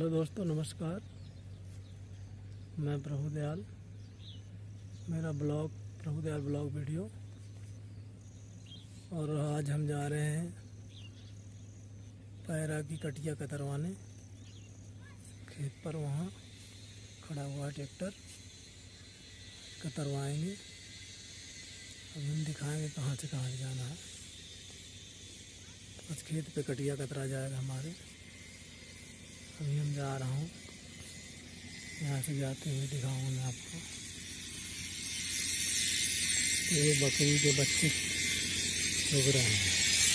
Hello दोस्तों, नमस्कार। मैं प्रभु दयाल, मेरा blog Prabhu Dayal blog video. और आज हम जा रहे हैं पैरा की कटिया कतरवाने। खेत पर वहाँ खड़ा हुआ ट्रैक्टर, कतरवाएंगे। अभी हम दिखाएंगे कहाँ से कहाँ जाना है। बस खेत पे कटिया कतरा जाएगा हमारे। अभी हम जा रहा हूँ, यहाँ से जाते हुए दिखाऊंगा मैं आपको। ये बकरी के बच्चे चुग रहे हैं।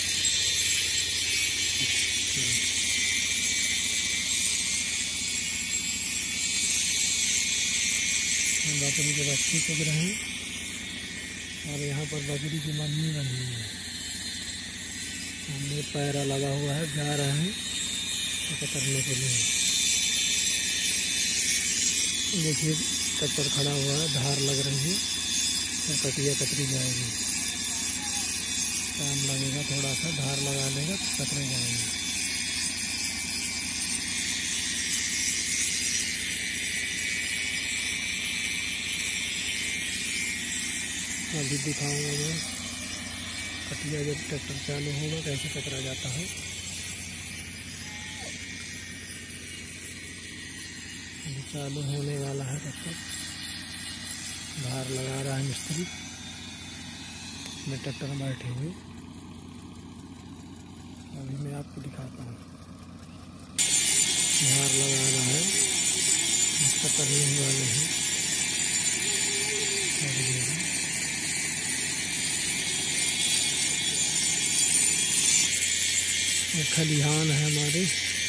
बकरी के बच्चे चुग रहे हैं और यहाँ पर बकरी की मम्मी बनी हुई है। सामने पैरा लगा हुआ है, जा रहे हैं कतरने के लिए। देखिए ट्रैक्टर खड़ा हुआ है, धार लग रही है और कटिया कतरी जाएगी। टाइम लगेगा, थोड़ा सा धार लगा लेगा तो कतरे जाएगी। अभी दिखाऊंगा मैं कटिया जब ट्रैक्टर चालू होगा कैसे कतरा जाता है। अभी चालू होने वाला है ट्रैक्टर। धार लगा रहा है मिस्त्री, मैं ट्रैक्टर में बैठे हुए। अभी मैं आपको दिखाता हूँ। धार लगा रहा है, इसका करने वाले हैं। खलिहान है हमारे।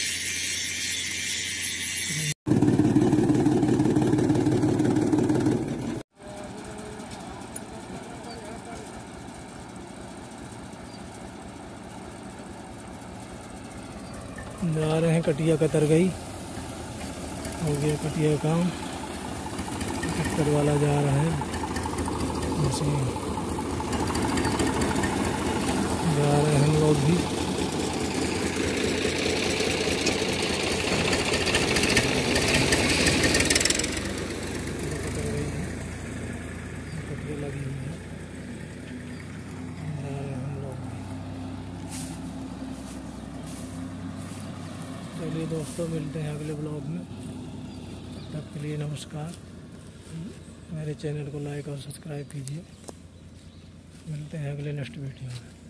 जा रहे हैं, कटिया कतर गई, हो गया कटिया काम। ट्रैक्टर वाला जा रहा है, जा रहे हैं हम लोग भी। कटिया लगी हुई है, जा रहे हैं हम लोग भी। चलिए दोस्तों, मिलते हैं अगले ब्लॉग में। तब तक के लिए नमस्कार। मेरे चैनल को लाइक और सब्सक्राइब कीजिए। मिलते हैं अगले नेक्स्ट वीडियो में।